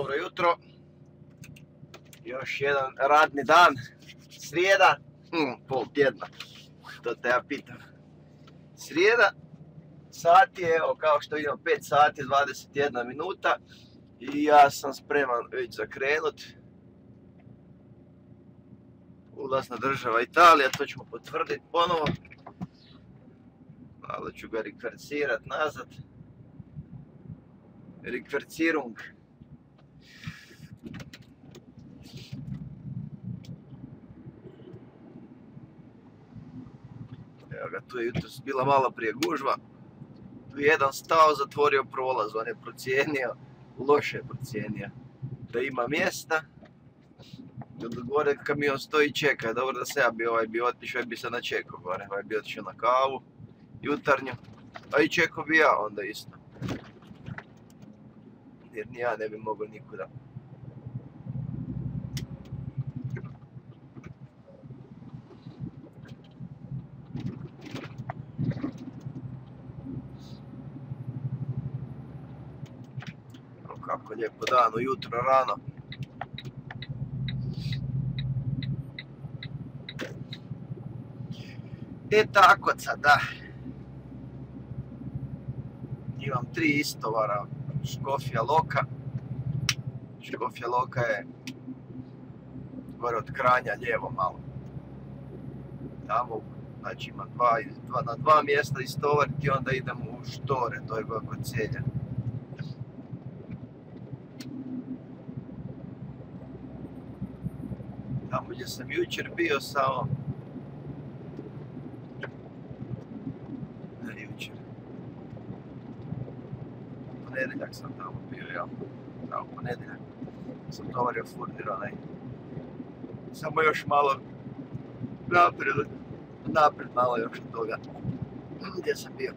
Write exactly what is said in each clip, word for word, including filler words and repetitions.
Dobro jutro. Još jedan radni dan. Srijeda. Hm, pol tjedna. To te ja pitam. Srijeda. Sat je, evo, kao što vidimo, pet sati, dvadeset jedna minuta. I ja sam spreman već za krenut. Ulazna država Italija, to ćemo potvrditi ponovo. Malo ću ga rekvercirat nazad. Rekvercirung. Evo ga, tu je jutros bila malo prije gužva. Tu je jedan stao, zatvorio prolaz, on je procijenio, loše je procijenio da ima mjesta. Gore kamion stoji i čeka, dobro da se ja bi ovaj bi otišao i bi se načekao gore, ovaj bi otišao na kavu jutarnju, a i čekao bi ja onda isto. Jer ni ja ne bi mogao nikuda. Kako lijepo dan, ujutro rano. E tako sad, da. Imam tri istovara Škofja Loka. Škofja Loka je gore od Kranja, lijevo malo. Tamo, znači imam dva, dva, na dva mjesta istovariti i onda idem u Štore, to je gore kod Celja. Tamo gdje sam jučer bio samo... Ne, jučer. Ponedjeljak sam tamo bio, jel? Tamo ponedjeljak. Sam tovario furnir onaj. Samo još malo naprijed, naprijed malo još od toga. Gdje sam bio.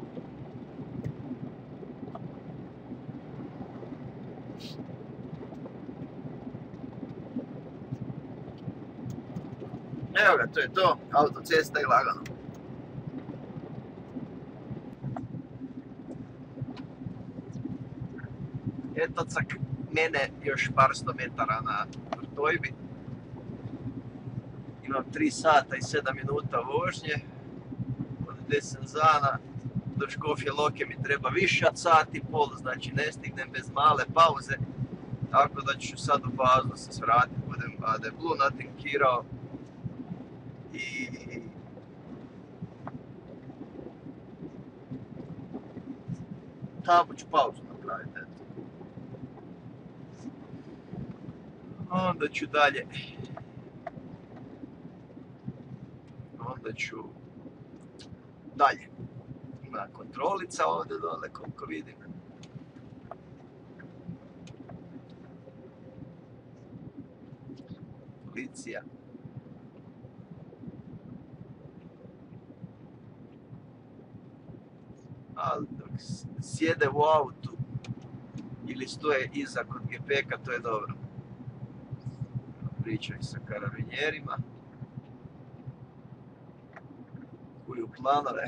Evo ga, to je to, autocesta i lagano. Eto cak, mene još par sto metara na Vrtojbi. Imam tri sata i sedam minuta vožnje. Od Desenzana do Škofje Loke mi treba više od sat i pol, znači ne stignem bez male pauze. Tako da ću sad u bazu se svratiti, budem A D Blue natinkirao. I tamo ću pauzu napraviti, eto. Onda ću dalje. Onda ću dalje. Ima kontrolica ovdje dole, koliko vidim. Policija. Ali dok sjede u autu ili stoje iza kod gepeka, to je dobro. Pričaju sa karabinjerima. Kuju planove.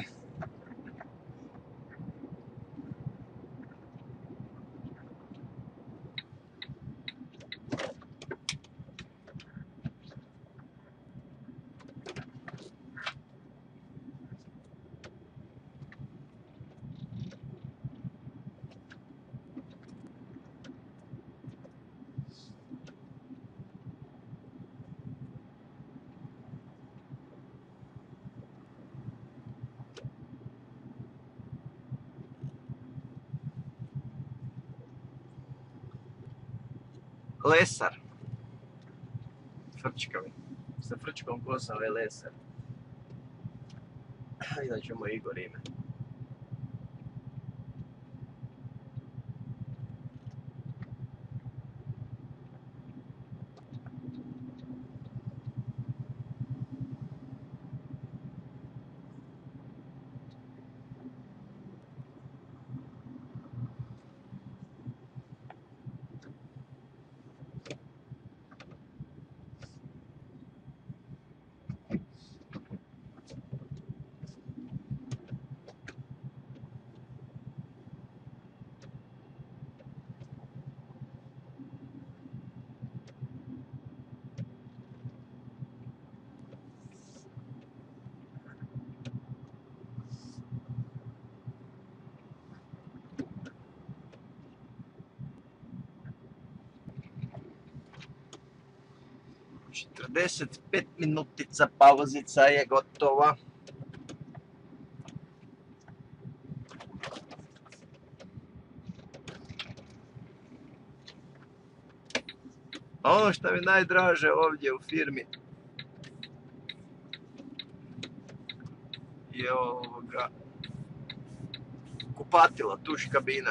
Lesar. Frčkavi. Sa frčkom kosom je Lesar. Inače moj Igor ime. četrdeset pet minutica pauzica je gotova. A ono što mi najdraže ovdje u firmi je ovoga kupatilo, tuš kabina.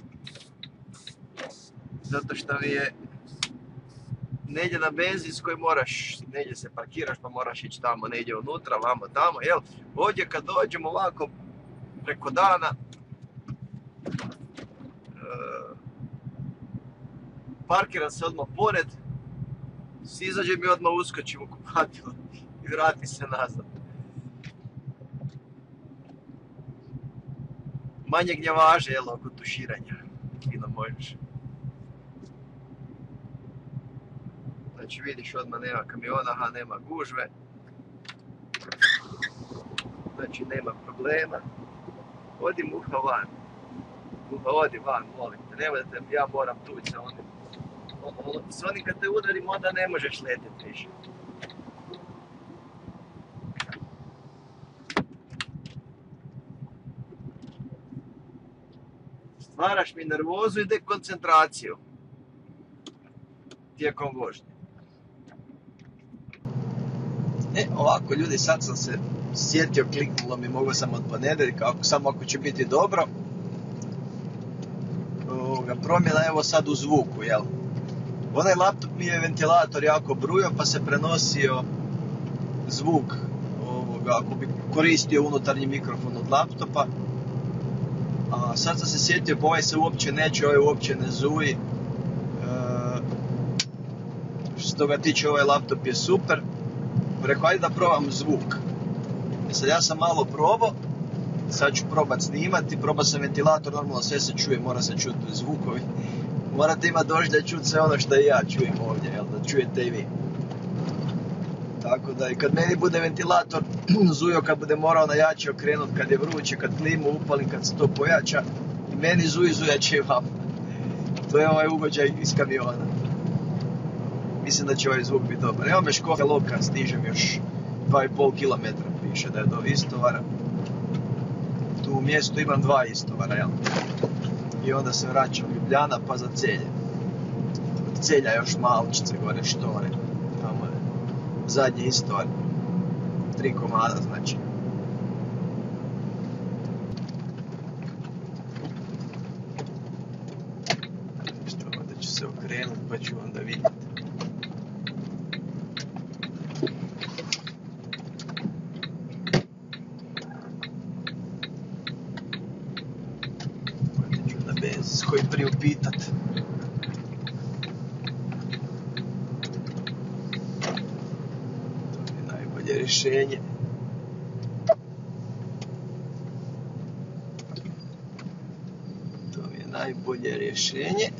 Zato što mi je negdje na benzinskoj moraš, negdje se parkiraš pa moraš ići tamo, negdje unutra, vamo tamo, jel? Ovdje kad dođemo ovako preko dana, parkiram se odmah pored, izađem i odmah uskočim u kupatilo i vratim se nazad. Manje gnjavaže, jel, oko tuširanja, fino možeš. Znači vidiš odmah nema kamiona, aha, nema gužve. Znači nema problema. Odi muha van. Muha, odi van, molim te, nemoj da te ja moram tući sa onim. S onim kad te udarim, onda ne možeš letiti više. Stvaraš mi nervozu i dekoncentraciju tijekom vožnje. E, ovako ljudi, sad sam se sjetio, kliknulo mi, mogu sam od ponedjeljka, ako, samo ako će biti dobro. Ovoga, promjena evo sad u zvuku, jel? Onaj laptop mi je ventilator jako brujao, pa se prenosio zvuk, ovoga, ako bi koristio unutarnji mikrofon od laptopa. A sad sam se sjetio, pa ovaj se uopće neće, ovaj uopće ne zuji. E, što ga tiče, ovaj laptop je super. Rekao, ajde da probam zvuk. I sad ja sam malo probao, sad ću probat snimati, probao sam ventilator, normalno sve se čuje, mora se čuti zvukovi. Morate imati doživljaj čuti sve ono što i ja čujem ovdje, jel, da čujete i vi. Tako da i kad meni bude ventilator zujio, kad bude morao na jače okrenut, kad je vruće, kad klimu upalim, kad se to pojača, i meni zuji, zujaće i vam. To je ovaj ugođaj iz kamiona. Mislim da će ovaj zvuk biti dobar. Evo me Škoda Loka, stižem još dva i pol kilometra, piše da je do Istovara. Tu u mjestu imam dva Istovara, jel? I onda se vraćam u Ljubljana pa za Celje. Od Celja još malčice gore Štore. Tamo je zadnji Istovar. Tri komada znači. Što onda ću se okrenuti pa ću onda vidjeti. S kojim priupitat. To je najbolje rješenje. To je najbolje rješenje.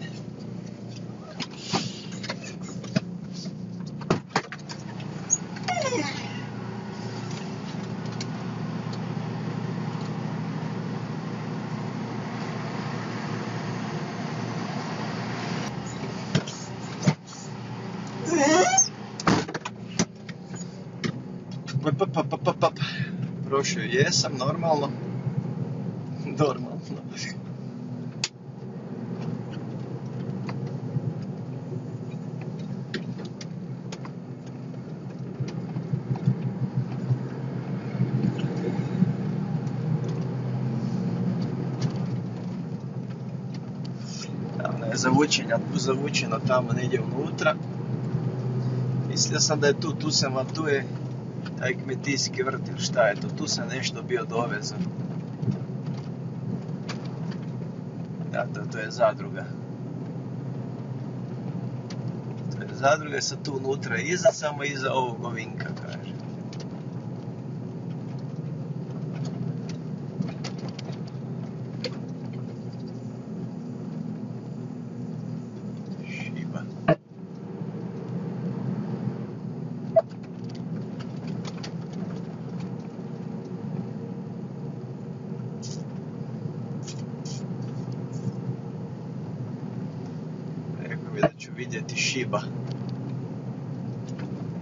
Pa, pa, pa, pa, pa. Prošao jesam, normalno. Normalno. Tamo je zavučenja, zavučeno tamo negdje unutra. Mislio sam da je tu, tu sam, a tu je taj kmetijski vrt ili šta je to, tu sam nešto bio dovezan. Da, to, to je zadruga. To je zadruga je sad tu unutra, iza, samo iza ovog ovinka, kaže. Šiba. Da ću vidjeti Šiba.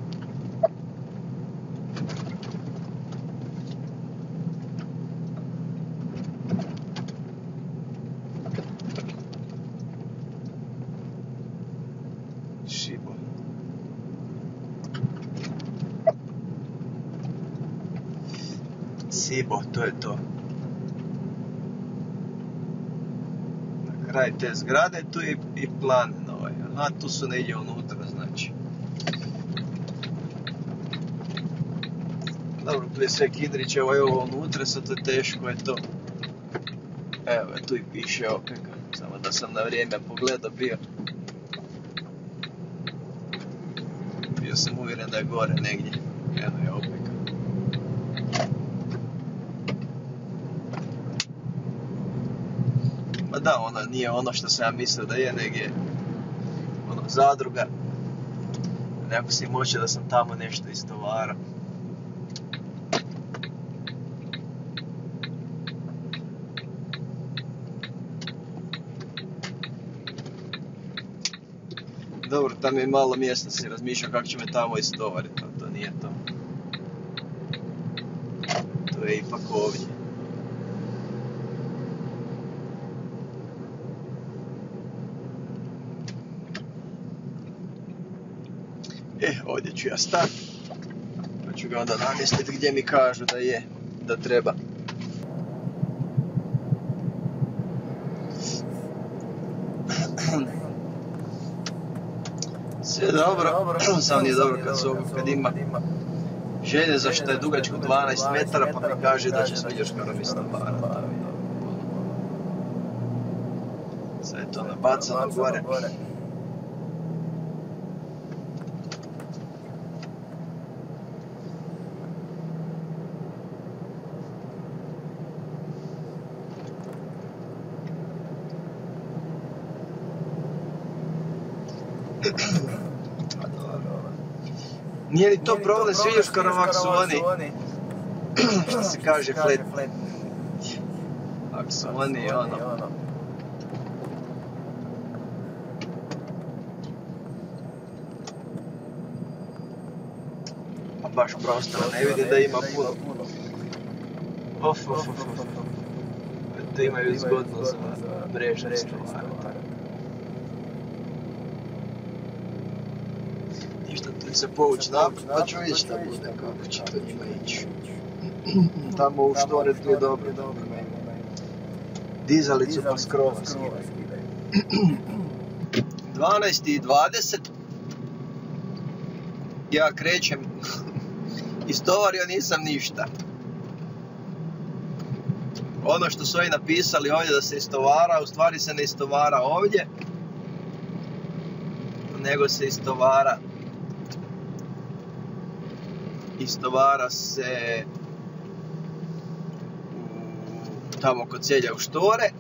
Sibo, to je to. Na kraj te zgrade, tu je i planin ovaj. Aha, tu su negdje unutra, znači. Dobro, tu je sve Kidrićevo, evo ovo unutra, sad to je teško, je to. Evo, tu i piše opeka, samo da sam na vrijeme pogledao bio. Bio sam uvjeren da je gore negdje, evo je opeka. Ma da, ono nije ono što sam ja mislio da je, nego je ono zadruga. Nekako si moće da sam tamo nešto istovara. Dobro, tam je malo mjesta, si razmišljao kako će me tamo istovariti, ali to nije to. To je ipak ovdje. E, ovdje ću ja stati, pa ću ga onda namjestiti gdje mi kažu da je, da treba. Sve dobro, sam nije dobro kad, su, kad ima željezo što je dugačko dvanaest metara, pa mi kaže da će s viljuškarom istovara. Sve je to nabacano gore. Nije li to problem s viljuškarom ako su oni, što se kaže, flat. Ako su oni, ono, a baš prostora ne vidi da ima puno. Of, of, of, of. To imaju zgodno za breža stvari. Se povući naprijed, pa ću vidjeti šta bude, kako će to njima ići. Tamo u štore tu je dobro. Dizalicu pa skroz skidaj. dvanaest i dvadeset. Ja krećem. Istovario nisam ništa. Ono što su ovi napisali ovdje da se istovara, u stvari se ne istovara ovdje, nego se istovara Istovara se u, tamo kod Celja u štore,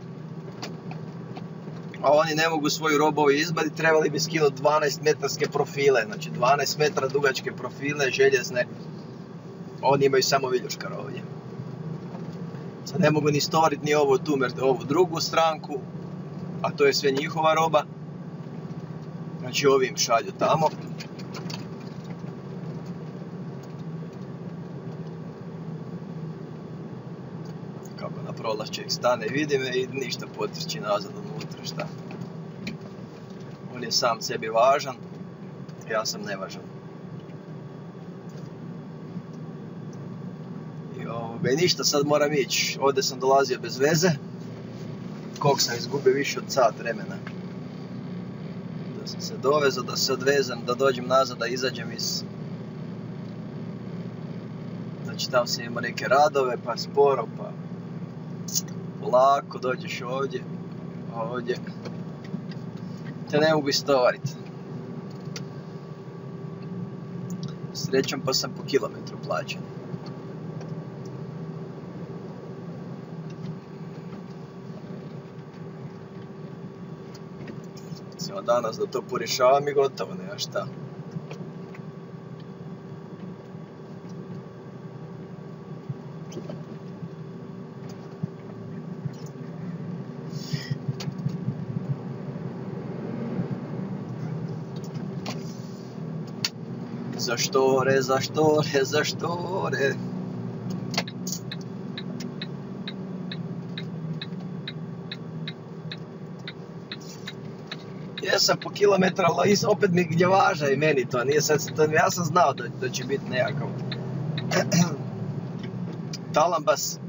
a oni ne mogu svoju robu izbaditi, trebali bi skinuti dvanaest metarske profile, znači dvanaest metara dugačke profile, željezne, oni imaju samo viljuškar ovdje. Sad ne mogu ni istovariti ni ovu tu, ovu drugu stranku, a to je sve njihova roba, znači ovim šalju tamo. Prolaz čovjek stane, vidi me i ništa potrči nazad unutra, šta. On je sam sebi važan, ja sam nevažan. I ovoga, i ništa, sad moram ići. Ovdje sam dolazio bez veze. Koliko sam izgubio, više od sat vremena. Da sam se dovezao, da se odvezam, da dođem nazad, da izađem iz... Znači tam sam imao neke radove, pa sporo, pa... Lako dođeš ovdje, ovdje, te ne mogu istovariti. Srećom pa sam po kilometru plaćen. Samo danas da to porješavam i gotovo, nema šta. Za štore, za štore, za štore. Jesam po kilometra, ali opet mi gdje važa i meni to, nije sad, to, ja sam znao da, da će biti nekakav talambas.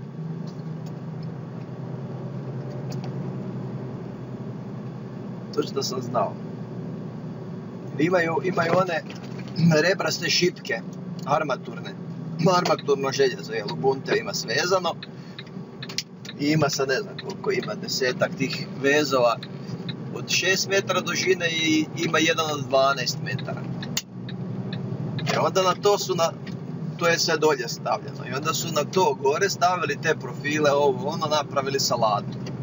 To što sam znao. Imaju, imaju one rebraste šipke, armaturne. Armaturno željezo, jel, u bunte ima svezano. I ima sad ne znam koliko ima, desetak tih vezova od šest metara dužine i ima jedan od dvanaest metara. I onda na to su, na, to je sve dolje stavljeno. I onda su na to gore stavili te profile, ovo, ono, napravili saladu.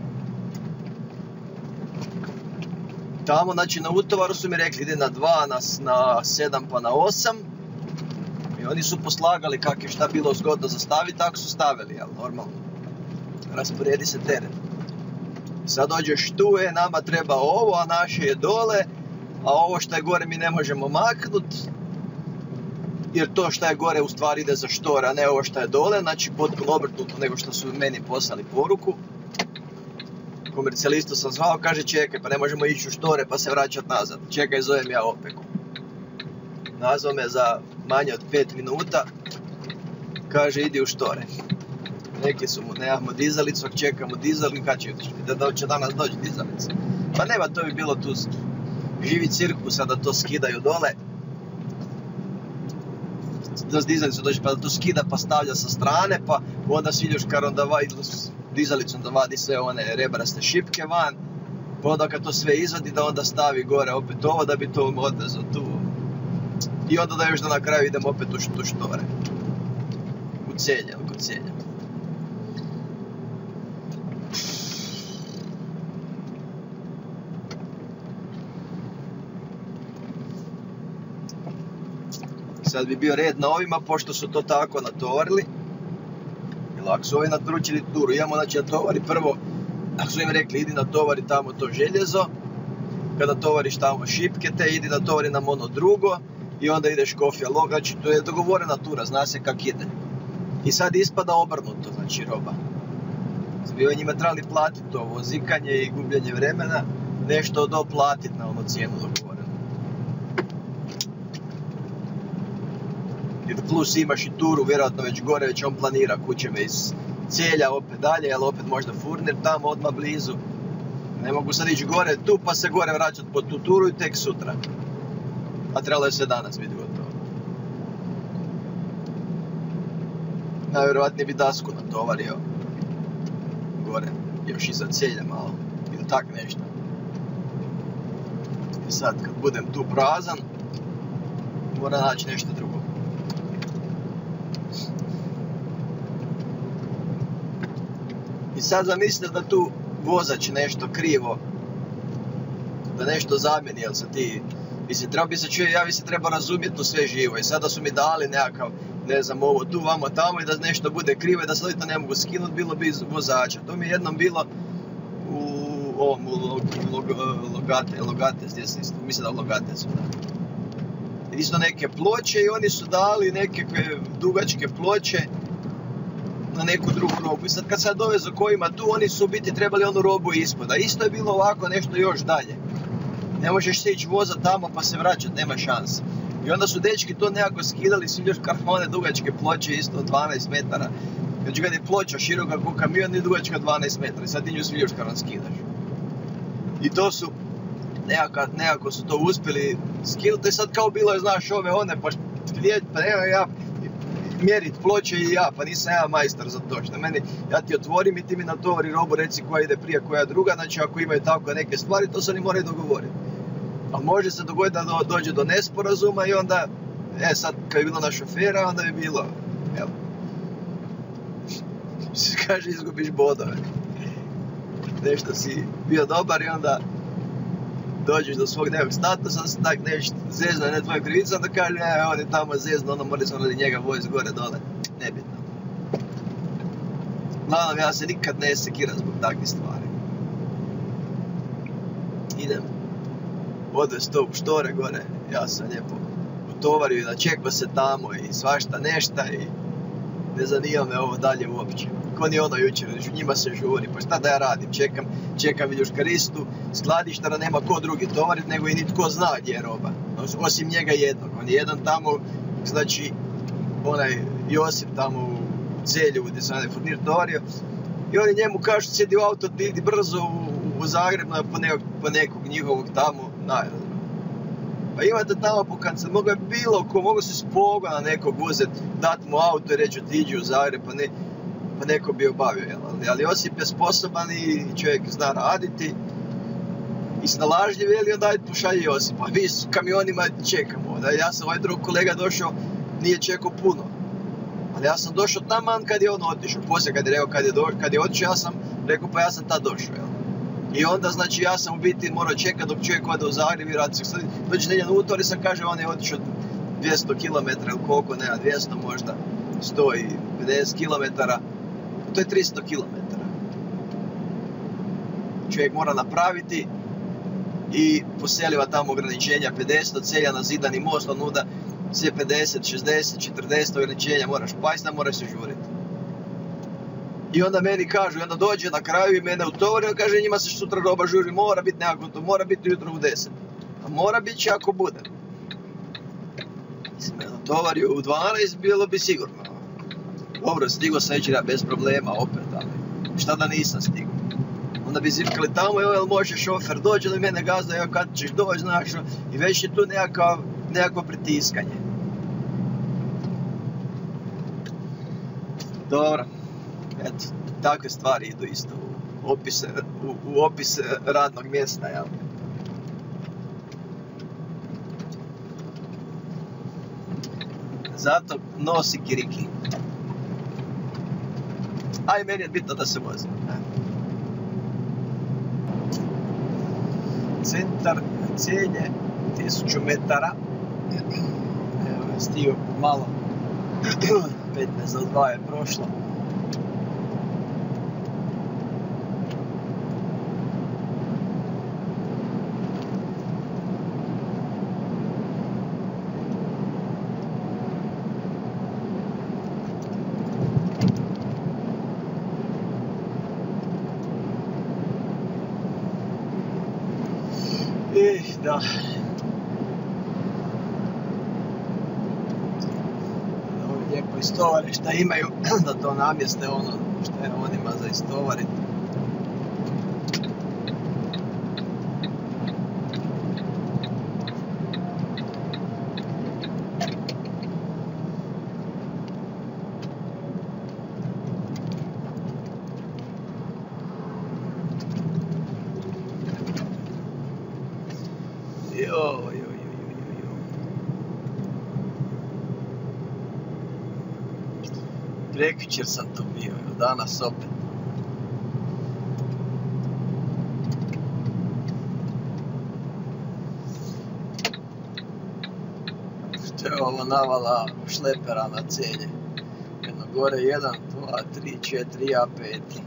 Tamo, znači na utovaru su mi rekli ide na dva, na, na sedam pa na osam. I oni su poslagali kak je šta bilo zgodno za staviti, tako su stavili, jel, normalno. Rasporedi se teren. Sad dođeš tu, je, nama treba ovo, a naše je dole, a ovo što je gore mi ne možemo maknut, jer to što je gore u stvari ide za štor, a ne ovo što je dole, znači potpuno obrnuto nego što su meni poslali poruku. Komercijalistu sam zvao, kaže čekaj, pa ne možemo ići u štore pa se vraćati nazad. Čekaj, zovem ja Opeku. Nazvao me za manje od pet minuta, kaže idi u štore. Rekli su mu, nemamo dizalicu, ako čekamo dizalicu, kad će, da će danas doći dizalica. Pa nema, to bi bilo tu živi cirkus, da to skidaju dole. Da s dizalicom dođe pa da to skida pa stavlja sa strane, pa onda Siljuškar onda vadi dizalicom da vadi sve one rebraste šipke van, pa onda kad to sve izvadi da onda stavi gore opet ovo da bi to odvezao tu. I onda da još da na kraju idemo opet u štore. U Celje, kod Celja. Sad bi bio red na ovima, pošto su to tako natovarili. Jer ako su ovi natoručili turu, imamo znači natovari prvo, ako su im rekli idi natovari tamo to željezo, kada tovariš tamo šipke te, idi natovari nam ono drugo, i onda ideš kofija log, znači to je dogovorena tura, zna se kak ide. I sad ispada obrnuto, znači roba. Sad bi njima trebali platiti to vozikanje i gubljenje vremena, nešto doplatiti na ono cijenu dogovorenu. Plus imaš i turu, vjerojatno već gore, već on planira kućeme iz Celja opet dalje, ali opet možda Furnir tamo odmah blizu. Ne mogu sad ići gore tu pa se gore vraćati po tu turu i tek sutra. A trebalo je se danas biti gotovo. Najvjerojatnije bi dasku natovario gore, još iza Celja malo, ili tak nešto. I sad kad budem tu prazan, mora naći nešto drugo. I sad zamislite da tu vozač nešto krivo, da nešto zamijeni, jel se ti, mislim, treba bi se čuje, ja bi se trebao razumjeti to sve živo i sada su mi dali nekakav, ne znam, ovo tu, vamo, tamo i da nešto bude krivo i da sad to ne mogu skinuti, bilo bi iz vozača. To mi je jednom bilo u ovom, u log, log, Logate, Logate, mislim da Logate su, da. Isto neke ploče i oni su dali nekakve dugačke ploče na neku drugu robu. I sad kad sad dovezu kojima tu, oni su u biti trebali onu robu ispod. A isto je bilo ovako nešto još dalje. Ne možeš se ići voza tamo pa se vraćati, nema šanse. I onda su dečki to nekako skidali, su još karfone dugačke ploče isto dvanaest metara. Znači kad je ploča široka ko kamion i dugačka dvanaest metara. I sad ti nju Sviljuškarom skidaš. I to su, nekako, nekako su to uspjeli skinuti. I sad kao bilo je, znaš, ove one, pa pa nema ja mjerit ploče i ja, pa nisam ja majstor za to. Što meni, ja ti otvorim i ti mi natovari robu, reci koja ide prije, koja druga. Znači ako imaju tako neke stvari, to se oni moraju dogovoriti. A može se dogoditi da dođe do nesporazuma i onda, e sad kad je bilo na šofera, onda bi bilo, jel, se kaže izgubiš bodove. Nešto si bio dobar i onda dođeš do svog nekog statusa, se tak nešto zezna, ne tvoja krivica, onda kaže, ne, on je tamo zezno, ono morali smo radi njega vojiti gore dole, nebitno. Uglavnom, ja se nikad ne sekiram zbog takvih stvari. Idem odvest to u štore gore, ja sam lijepo utovario i načekao se tamo i svašta nešta i ne zanima me ovo dalje uopće. Ko ni ono jučer, njima se žuri, pa šta da ja radim, čekam, čekam Viljuškaristu, skladištara nema ko drugi tovarit, nego i nitko zna gdje je roba, osim njega jednog. On je jedan tamo, znači, onaj Josip tamo u Celju gdje sam je furnir tovario. I oni njemu kažu, sjedi u auto, ti idi brzo u, u Zagreb po nekog, po nekog njihovog tamo na Pa imate tamo po kancelariji, mogo je bilo ko, mogo se s pogona nekog uzeti, dati mu auto i reći otiđi u Zagreb, pa, ne, pa neko bi obavio. Jel? Ali, ali Josip je sposoban i čovjek zna raditi i snalažljiv, i onda ajde pošalje Josipa. Mi s kamionima čekamo. Da, ja sam ovaj drug kolega došao, nije čekao puno. Ali ja sam došao taman kad je on otišao. Poslije kad je rekao kad je, do, kad je otišao, ja sam rekao pa ja sam tad došao. Jel? I onda znači ja sam u biti morao čekati dok čovjek ode u Zagreb i radi se. Dođe nedjelja utor i sam kaže on je otišao dvjesto kilometara ili koliko, ne, dvjesto možda, sto pedeset kilometara. To je tristo kilometara. Čovjek mora napraviti i poseliva tamo ograničenja pedeset, od Celja na Zidani most, on nuda sve pedeset, šezdeset, četrdeset ograničenja, moraš pajsna, moraš se žuriti. I onda meni kažu, i onda dođe na kraju i mene utovori, on kaže njima se sutra roba žuri, mora biti nekako to, mora biti jutro u deset. A mora biti će ako bude. Mislim, me utovario u dvanaest, bilo bi sigurno. Dobro, stigao sam već bez problema opet, ali šta da nisam stigao. Onda bi zivkali tamo, evo, jel može šofer dođe do mene gazda, evo kad ćeš doći, znaš, i već je tu nekakav, nekako pritiskanje. Dobro, eto, takve stvari idu isto u opise, u, u opis radnog mjesta, jel? Zato nosi kiriki. A i meni je bitno da se vozim. Centar Celje, tisuću metara. Evo, stigao malo. petnaest za dva je prošlo. Eh, da. Ovo lijepo istovare šta imaju, da to namjeste ono što je onima za istovariti. Jo, jo, jo, jo, jo. Prekjučer sam tu bio, danas opet. Što je ovo navala šlepera na Celje? Jedno gore, jedan, dva, tri, četiri, ja peti.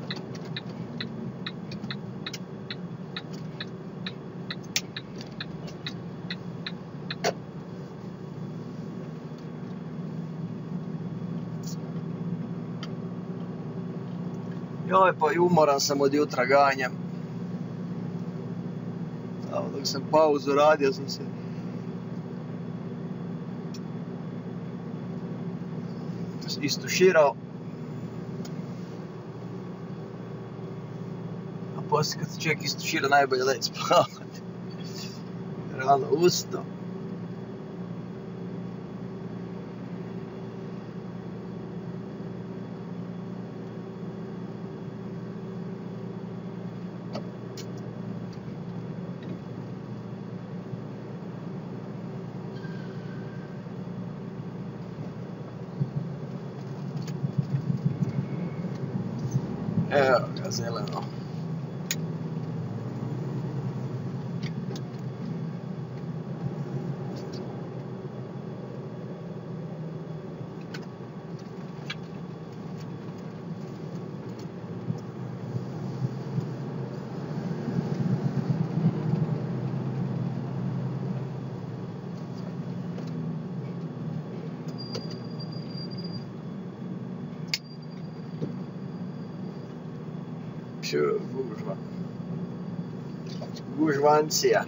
Joj, pa i umoran sam od jutra ganjam. Evo, dok sam pauzu radio sam se istuširao. A poslije kad se čovjek istušira najbolje leći spavati. Rano ustao. Evo ga, zeleno. Gužva. Gužvancija.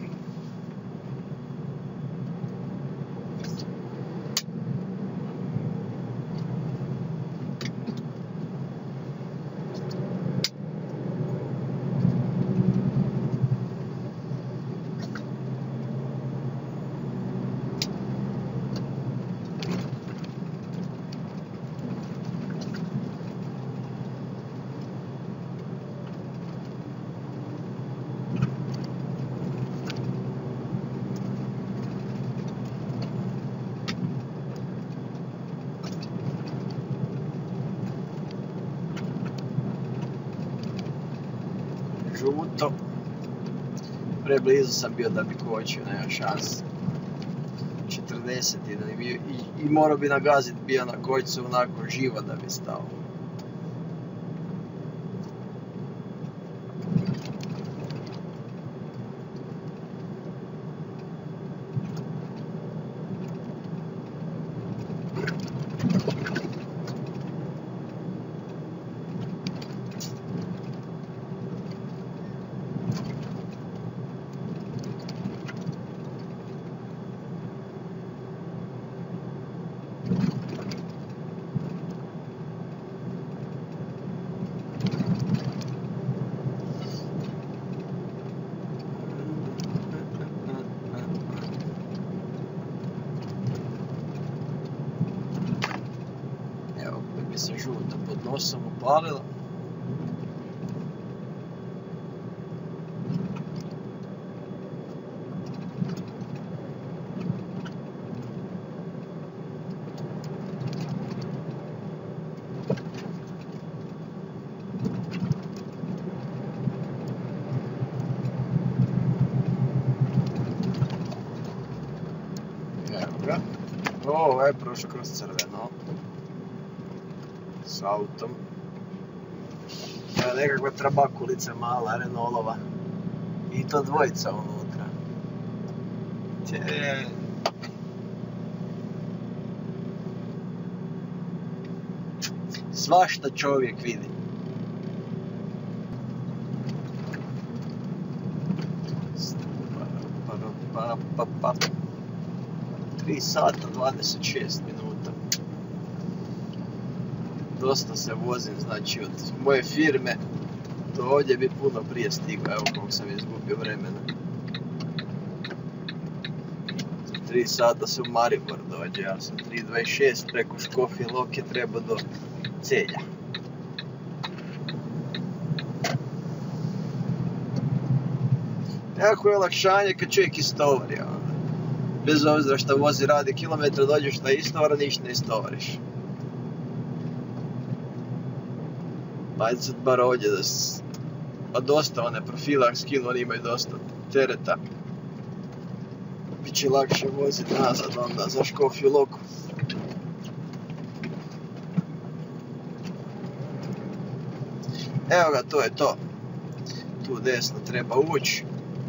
žuto. Preblizu sam bio da bi kočio, nema šanse. četrdeset i, i, i morao bi nagazit bio na kočcu onako živo da bi stao. Mi se žuto pod nosom upalilo. Evo ga. O, ovo je prošlo kroz crveno. S autom. Evo nekakva trabakulica mala, Renaultova. I to dvojica unutra. Tje. Svašta čovjek vidi. Pa, pa, pa. tri sata dvadeset šest minuta. Dosta se vozim, znači od moje firme do ovdje bi puno prije stigao, evo koliko sam izgubio vremena. Za tri sata se u Maribor dođe, ja sam tri dvadeset šest preko Škofje Loke trebao do Celja. Jako je olakšanje kad čovjek istovari, bez obzira što vozi radi kilometra, dođeš na istovar, ništa ne istovariš. Ajde sad bar ovdje da s... Pa dosta one profila skinu, oni imaju dosta tereta. Biće lakše voziti nazad onda za Škofju Loku. Evo ga, to je to. Tu desno treba ući.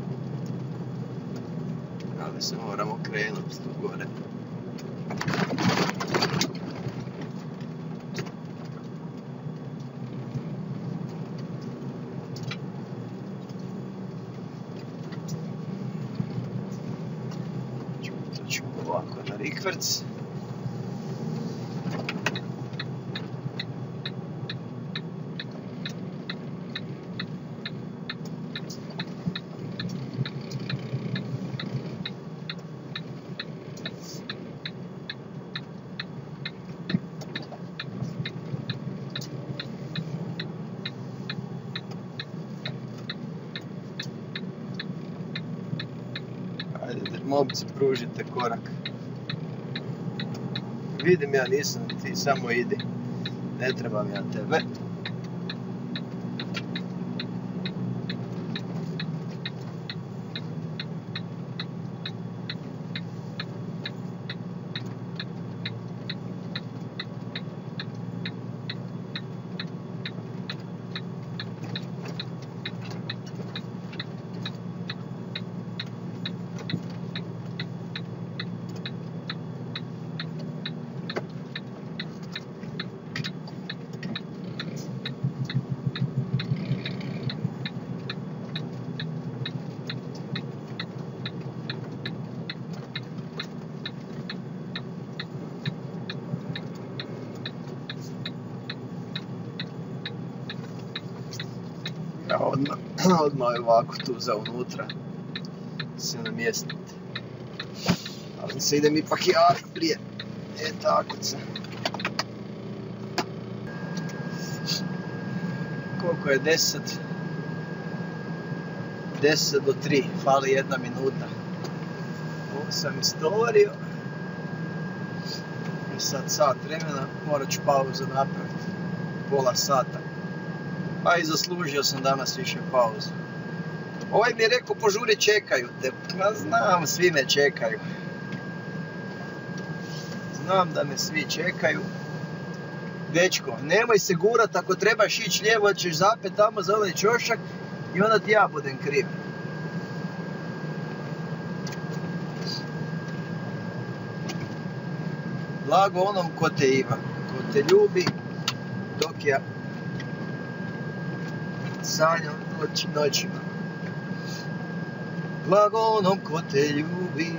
Ali se moramo krenuti tu gore. Ovako na rikverc. Ajde, momci, pružite korak. Vidim ja, nisam, ti samo idi. Ne trebam ja tebe. Odmah, odmah je ovako tu za unutra se namjestiti. Ali se idem ipak ja prije. E tako se. Koliko je deset? deset do tri, fali jedna minuta. Ovo sam istovario. I sad sat vremena, morat ću pauzu napraviti. Pola sata. Pa i zaslužio sam danas više pauzu. Ovaj mi je rekao požuri, čekaju te. Ma znam, svi me čekaju. Znam da me svi čekaju. Dečko, nemoj se gurat, ako trebaš ići lijevo, ćeš zapet tamo za onaj čošak i onda ti ja budem kriv. Blago onom ko te ima, ko te ljubi, dok ja sanjam noć, noćima. Blago onom ko te ljubi.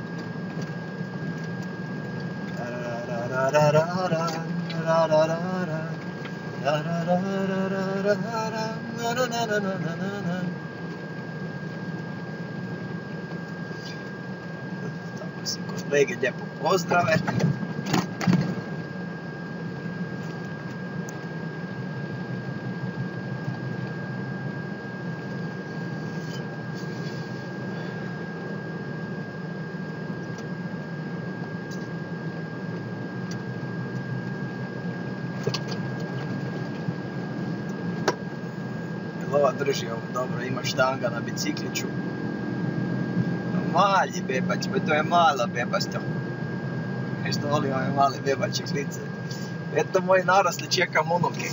Tako se kolege lijepo pozdrave. Ova drži ovo dobro, ima štanga na bicikliću. Mali bebać, to je mala bebasto. Što volim ove male bebače klice. Eto moji narasli, čekam unuke.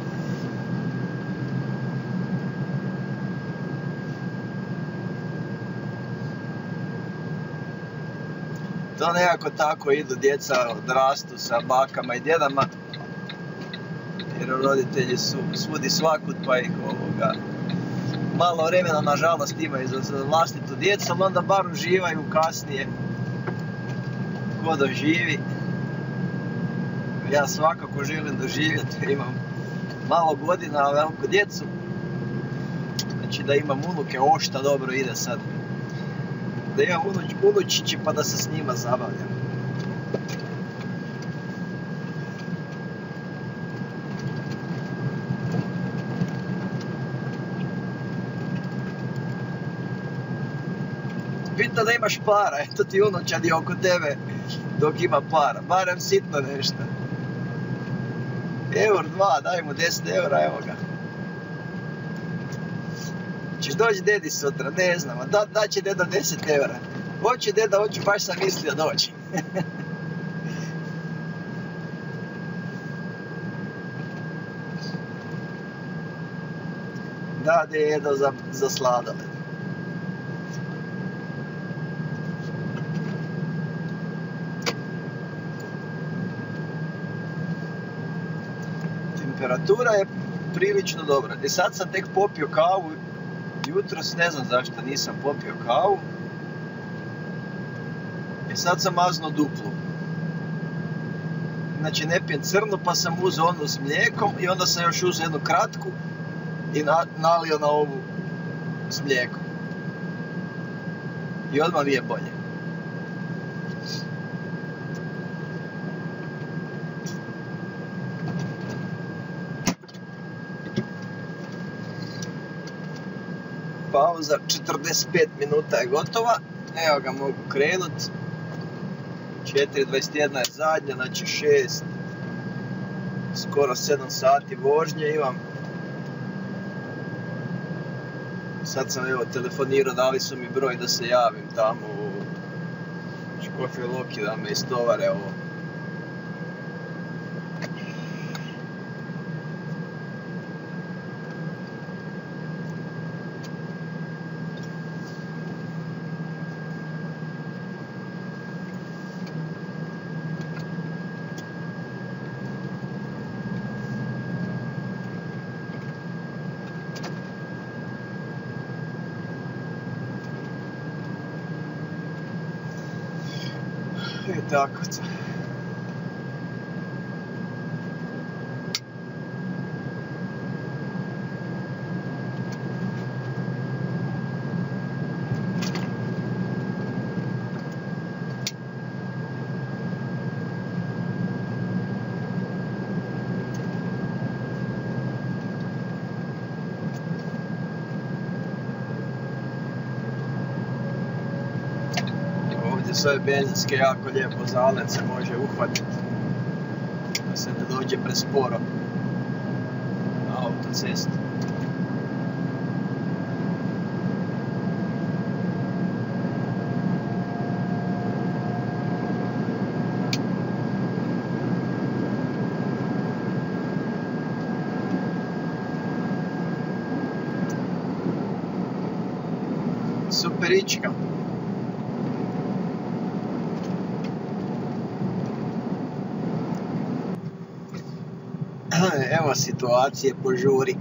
To nekako tako idu, djeca odrastu sa bakama i djedama. Jer roditelji su svudi svakud pa ih ovoga malo vremena nažalost imaju za, za vlastitu djecu, ali onda bar uživaju kasnije ko doživi. Ja svakako želim doživjeti, imam malo godina, a veliku djecu, znači da imam unuke, o šta dobro ide sad, da imam unuč, unučići pa da se s njima zabavljam. Bitno da imaš para, eto ti unučadi oko tebe dok ima para, barem sitno nešto. Eur, dva, daj mu deset eura, evo ga. Češ doći dedi sutra, ne znam, da, da će deda deset eura. Hoće deda, hoću, baš sam mislio doći. Da, dedo za, za sladoled. Temperatura je prilično dobra. I sad sam tek popio kavu. Jutros ne znam zašto nisam popio kavu. I sad sam maznuo duplu. Znači ne pijem crnu, pa sam uzeo onu s mlijekom i onda sam još uzeo jednu kratku i na, nalio na ovu s mlijekom. I odmah mi je bolje. Pauza, četrdeset pet minuta je gotova. Evo ga, mogu krenut. četiri dvadeset jedna je zadnja, znači šest, skoro sedam sati vožnje imam. Sad sam evo telefonirao, dali su mi broj da se javim tamo u Škofje Loki da me istovare ovo. I tako to. Sve benzinske jako lijepo zalet se može uhvatiti da se ne dođe presporo na autocestu. Perička. Evo situacije po žuri.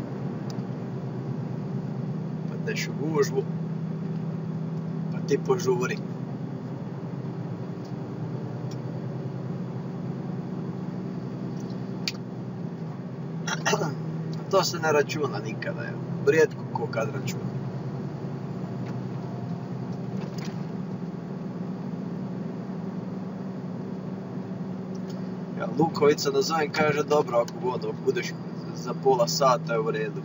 Padneš u gužvu, pa ti po žuri. To se ne računa nikada, evo. Rijetko ko kad računa. Ja, Lukovica nazovem kaže dobro, ako ono, budeš za pola sata je u redu.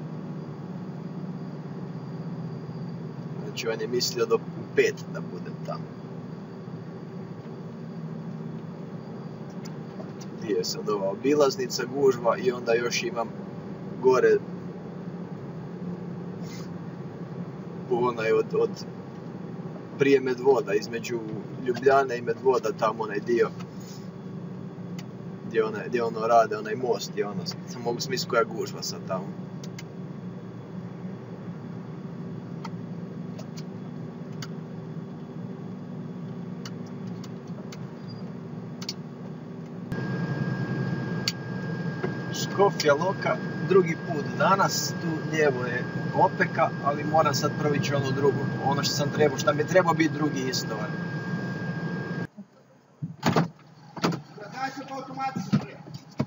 Znači on je mislio do pet da budem tamo. Gdje je sad ova obilaznica, gužva i onda još imam gore po onaj od, od prije Medvoda, između Ljubljane i Medvoda, tamo onaj dio gdje, one, gdje ono rade, onaj most je ono, sam mogu smisliti koja gužva sad tamo. Škofja Loka, drugi put danas, tu lijevo je Opeka, ali moram sad provići ono drugo, ono što sam trebao, što mi je trebao biti drugi istovar. Daj se po automatici prije.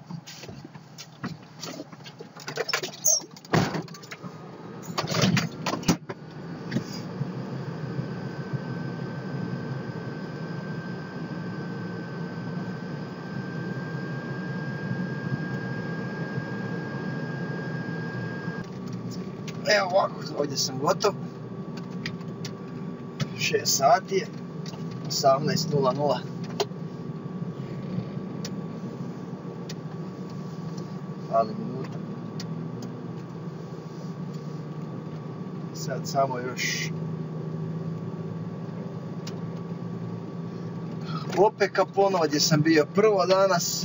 Evo ovako, ovdje sam gotov. šest sati je, osamnaest nula nula. Fali minuta. Sad samo još Opeka ponovo gdje sam bio prvo danas.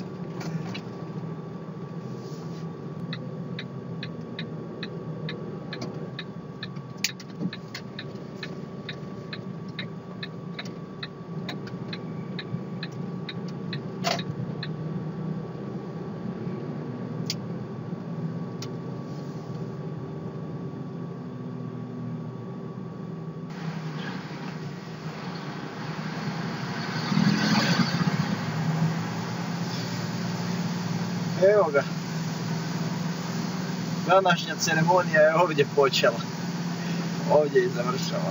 Evo ga. Današnja ceremonija je ovdje počela. Ovdje i završava.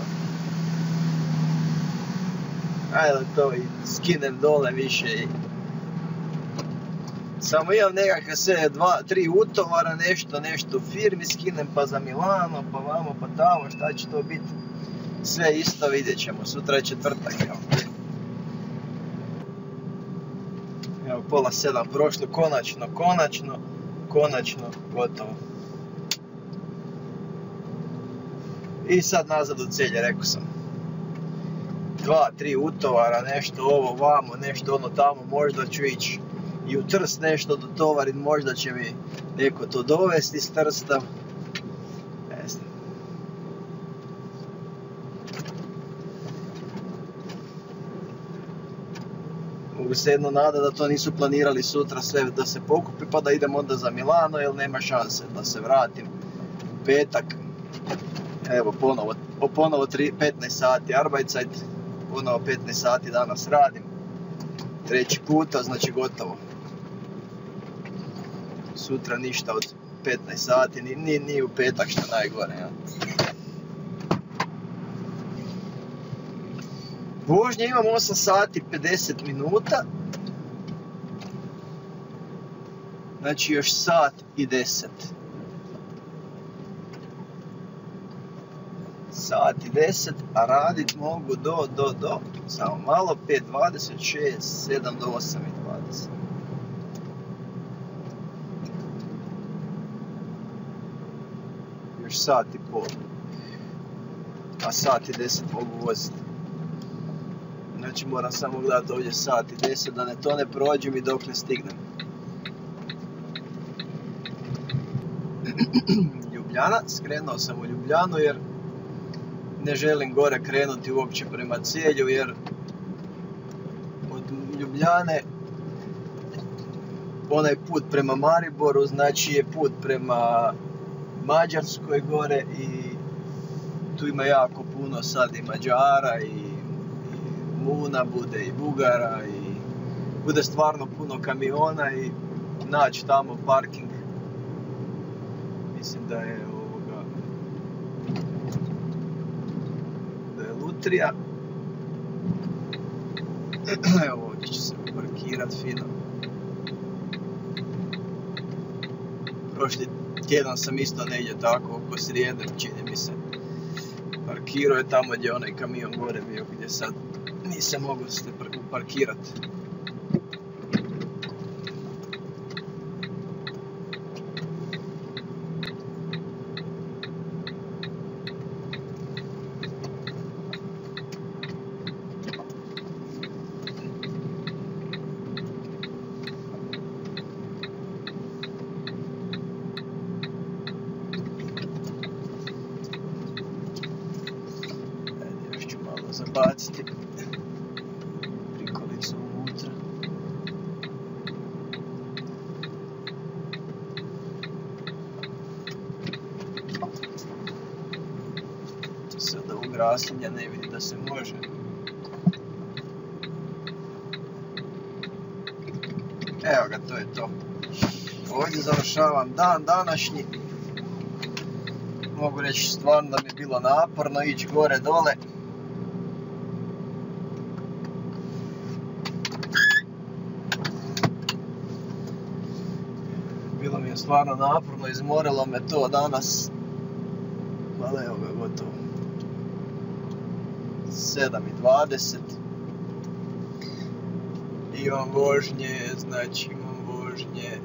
Ajde to i skinem dole više i... Samo imam nekakve sve dva, tri utovara, nešto, nešto u firmi skinem, pa za Milano, pa vamo, pa tamo, šta će to biti. Sve isto, vidjet ćemo, sutra je četvrtak, evo. Evo, pola sedam prošlo, konačno, konačno, konačno, gotovo. I sad nazad u Celje, rekao sam. Dva, tri utovara, nešto ovo vamo, nešto ono tamo, možda ću ići i u Trst nešto dotovarit, možda će mi neko to dovesti iz Trsta. Ne znam. Mogu se jedno nada da to nisu planirali sutra sve da se pokupi pa da idem onda za Milano, jer nema šanse da se vratim u petak. Evo ponovo, ponovo petnaest sati Arbeitszeit, ponovo petnaest sati danas radim. Treći puta, znači gotovo. Sutra ništa od petnaest sati, ni, ni, ni u petak što najgore. Ja. Vožnje imam osam sati pedeset minuta. Znači još sat i deset. Sat i deset, a radit mogu do, do, do, samo malo, pet dvadeset šest, sedam do osam i dvadeset. Još sat i pol. A sat i deset mogu voziti. Znači moram samo gledati ovdje sat i deset da ne to ne prođem i dok ne stignem. Ljubljana, skrenuo sam u Ljubljanu jer ne želim gore krenuti uopće prema Celju, jer od Ljubljane onaj put prema Mariboru znači je put prema Mađarskoj gore i tu ima jako puno sad i Mađara i, i Muna bude i Bugara i bude stvarno puno kamiona i naći tamo parking mislim da je ovoga da je lutrija. Evo ovdje ću se parkirat fino. Prošli tjedan sam isto negdje tako oko srijede, čini mi se, parkirao je tamo gdje onaj kamion gore bio, gdje sad nisam mogao se parkirati. Zabaciti prikolicu unutra. Sada ovog raslinja ne vidi da se može. Evo ga, to je to. Ovdje završavam dan današnji. Mogu reći stvarno da mi je bilo naporno ići gore dole. Bilo mi je stvarno naporno, izmorilo me to danas. Ali evo ga, gotovo. sedam i dvadeset. Imam vožnje, znači imam vožnje.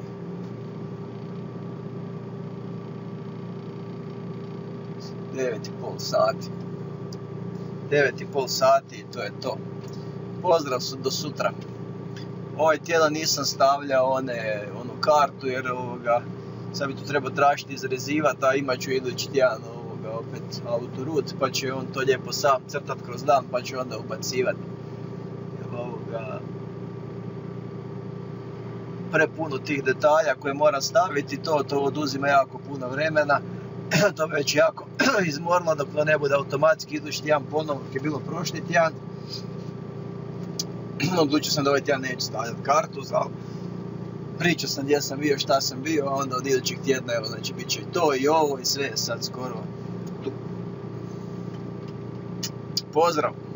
devet i pol sati. devet i pol sati i to je to. Pozdrav su do sutra. Ovaj tjedan nisam stavljao one, onu kartu jer ovoga, sad bi tu trebao tražiti izrezivati, a imat ću idući tjedan ovoga, opet autoroute, pa će on to lijepo sam crtat kroz dan, pa će onda ubacivati. Ovoga, prepuno tih detalja koje moram staviti, to, to oduzima jako puno vremena. To me već jako izmorilo dok to ne bude automatski idući tjedan ponovno, kako je bilo prošli tjedan. Odlučio sam da ovaj tjedan neću stavljati kartu, ali pričao sam gdje sam bio, šta sam bio, a onda od idućeg tjedna, evo, znači, bit će i to i ovo i sve sad skoro tu. Pozdrav!